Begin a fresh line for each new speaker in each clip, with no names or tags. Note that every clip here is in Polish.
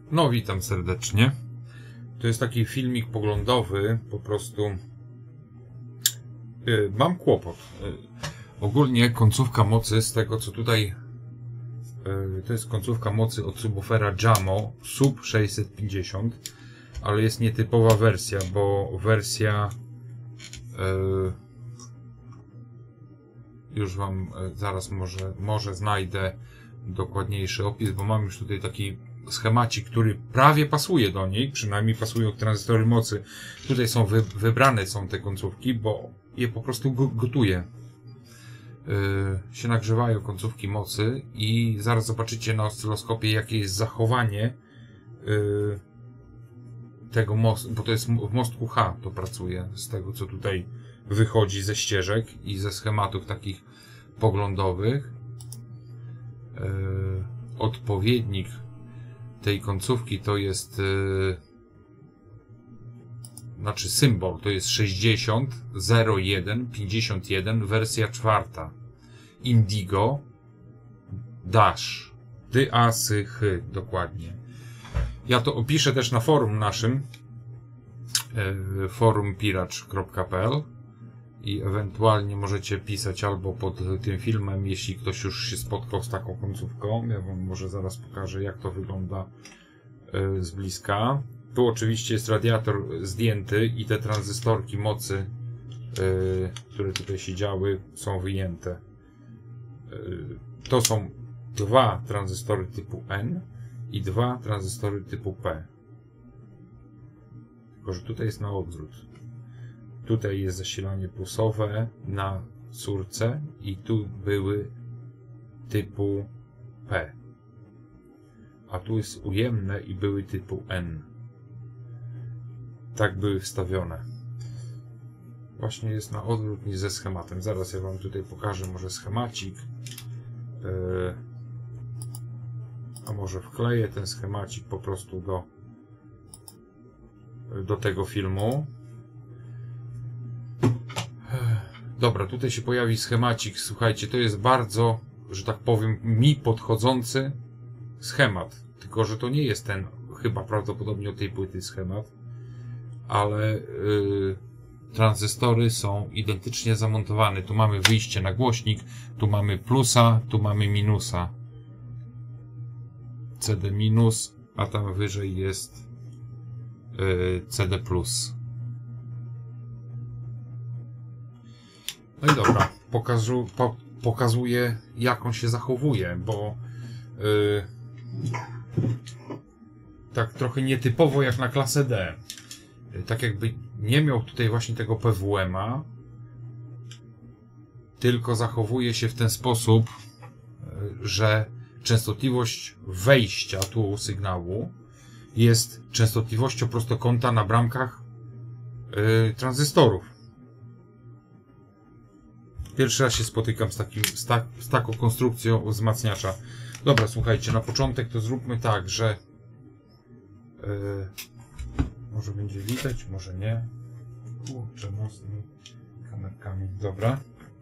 No, witam serdecznie. To jest taki filmik poglądowy, po prostu mam kłopot. Ogólnie końcówka mocy z tego, co tutaj to jest końcówka mocy od subwoofera Jamo Sub 650, ale jest nietypowa wersja, bo wersja już wam zaraz może znajdę dokładniejszy opis, bo mam już tutaj taki schemacik, który prawie pasuje do niej, przynajmniej pasują tranzystory mocy. Tutaj są wybrane są te końcówki, bo je po prostu gotuję. Się nagrzewają końcówki mocy i zaraz zobaczycie na oscyloskopie, jakie jest zachowanie tego mostu, bo to jest w mostku H to pracuje, z tego co tutaj wychodzi ze ścieżek i ze schematów takich poglądowych. Odpowiednik tej końcówki to jest znaczy symbol to jest 600151 wersja 4 Indigo Dash DASH dokładnie. Ja to opiszę też na forum naszym forumpiracz.pl i ewentualnie możecie pisać albo pod tym filmem, jeśli ktoś już się spotkał z taką końcówką. Ja wam może zaraz pokażę, jak to wygląda z bliska. Tu oczywiście jest radiator zdjęty i te tranzystorki mocy, które tutaj się działy, są wyjęte. To są dwa tranzystory typu N i dwa tranzystory typu P. Tylko że tutaj jest na odwrót. Tutaj jest zasilanie plusowe na córce i tu były typu P. A tu jest ujemne i były typu N. Tak były wstawione. Właśnie jest na odwrót niż ze schematem. Zaraz ja wam tutaj pokażę może schemacik. A może wkleję ten schemacik po prostu do tego filmu. Dobra, tutaj się pojawi schemacik. Słuchajcie, to jest bardzo, że tak powiem, mi podchodzący schemat. Tylko że to nie jest ten, chyba prawdopodobnie od tej płyty schemat, ale tranzystory są identycznie zamontowane. Tu mamy wyjście na głośnik, tu mamy plusa, tu mamy minusa. CD minus, a tam wyżej jest CD plus. No i dobra, pokazuję, jak on się zachowuje, bo tak trochę nietypowo jak na klasę D. Tak jakby nie miał tutaj właśnie tego PWM-a, tylko zachowuje się w ten sposób, że częstotliwość wejścia tu sygnału jest częstotliwością prostokąta na bramkach tranzystorów. Pierwszy raz się spotykam z taką konstrukcją wzmacniacza. Dobra, słuchajcie, na początek to zróbmy tak, że może będzie widać, może nie. Kurczę, no z tymi kamerkami. Dobra.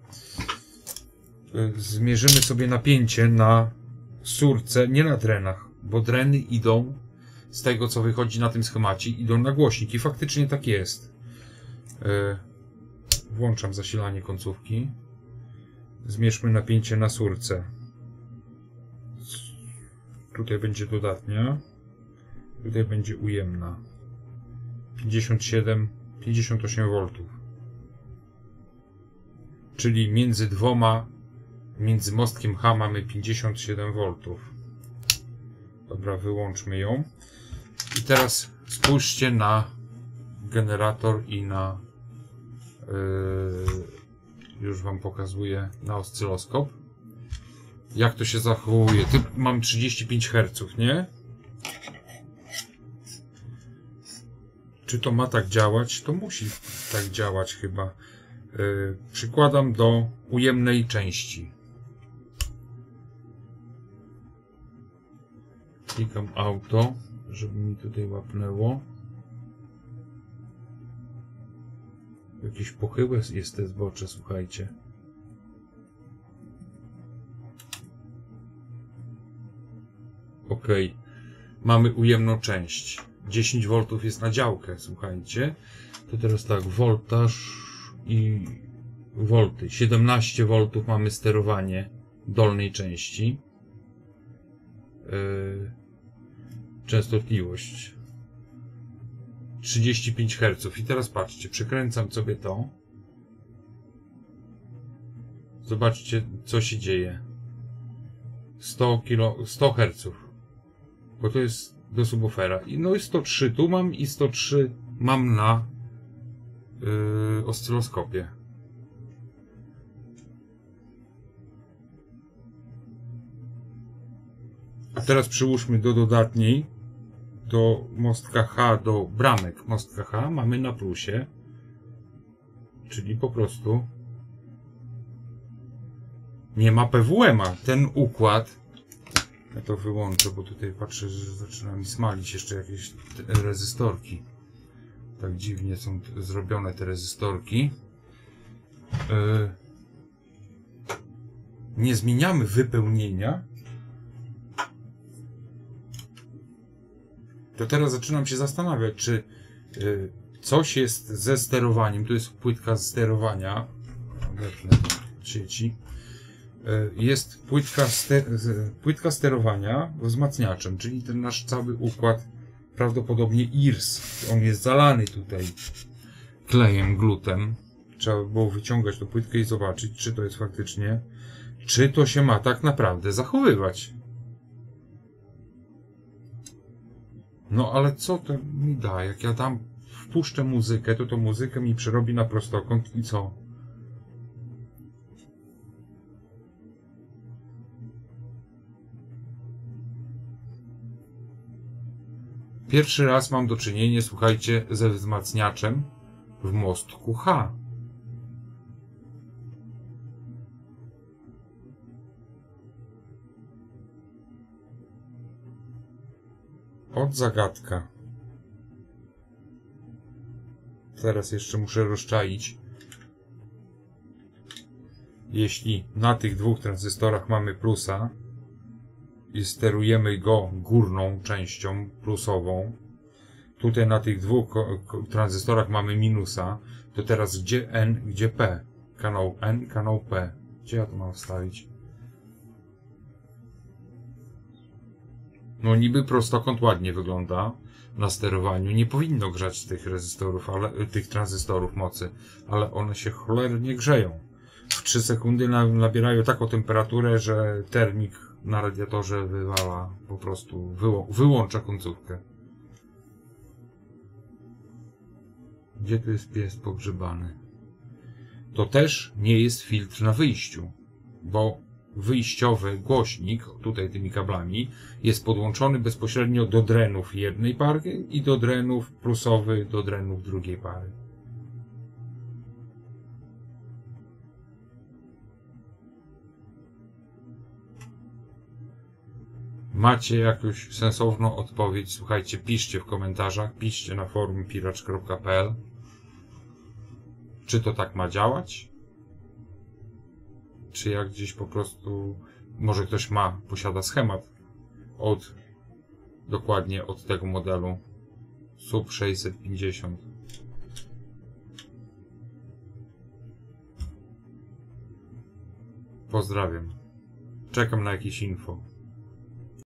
Zmierzymy sobie napięcie na surce, nie na drenach, bo dreny idą z tego, co wychodzi na tym schemacie, idą na głośnik i faktycznie tak jest. Włączam zasilanie końcówki. Zmierzmy napięcie na surce. Tutaj będzie dodatnia. Tutaj będzie ujemna. 58 V. Czyli między mostkiem H mamy 57 V. Dobra, wyłączmy ją. I teraz spójrzcie na generator i na już wam pokazuję na oscyloskop, jak to się zachowuje. Mam 35 Hz, nie? Czy to ma tak działać? To musi tak działać chyba. Przykładam do ujemnej części. Klikam auto, żeby mi tutaj łapnęło. Jakieś pochyłe jest te zbocze, słuchajcie. Ok. mamy ujemną część. 10 V jest na działkę, słuchajcie. To teraz tak, voltaż i volty. 17 V mamy sterowanie dolnej części. Częstotliwość 35 Hz. I teraz patrzcie, przekręcam sobie to. Zobaczcie, co się dzieje. 100 Hz. Bo to jest do subwoofera. No i 103 tu mam i 103 mam na oscyloskopie. A teraz przyłóżmy do dodatniej, do mostka H, do bramek mostka H, mamy na plusie, czyli po prostu nie ma PWM-a. Ten układ, ja to wyłączę, bo tutaj patrzę, że zaczyna mi smalić jeszcze jakieś rezystorki. Tak dziwnie są zrobione te rezystorki. Nie zmieniamy wypełnienia. To teraz zaczynam się zastanawiać, czy coś jest ze sterowaniem. Tu jest płytka sterowania. Sieci. Jest płytka sterowania wzmacniaczem, czyli ten nasz cały układ, prawdopodobnie IRS. On jest zalany tutaj klejem, glutem. Trzeba było wyciągać tę płytkę i zobaczyć, czy to jest faktycznie, czy to się ma tak naprawdę zachowywać. No ale co to mi da? Jak ja tam wpuszczę muzykę, to muzykę mi przerobi na prostokąt i co? Pierwszy raz mam do czynienia, słuchajcie, ze wzmacniaczem w mostku H. Od zagadka. Teraz jeszcze muszę rozczaić. Jeśli na tych dwóch tranzystorach mamy plusa i sterujemy go górną częścią plusową, tutaj na tych dwóch tranzystorach mamy minusa, to teraz gdzie N, gdzie P? Kanał N, kanał P. Gdzie ja to mam wstawić? No niby prostokąt ładnie wygląda na sterowaniu. Nie powinno grzać tych rezystorów, tych tranzystorów mocy, ale one się cholernie grzeją. W 3 sekundy nabierają taką temperaturę, że termik na radiatorze wywala, po prostu wyłącza końcówkę. Gdzie tu jest pies pogrzebany? To też nie jest filtr na wyjściu, bo wyjściowy głośnik, tutaj tymi kablami, jest podłączony bezpośrednio do drenów jednej pary i do drenów plusowych, do drenów drugiej pary. Macie jakąś sensowną odpowiedź? Słuchajcie, piszcie w komentarzach, piszcie na forum piracz.pl. Czy to tak ma działać? Czy jak gdzieś po prostu, może ktoś posiada schemat dokładnie od tego modelu SUB 650. Pozdrawiam. Czekam na jakieś info.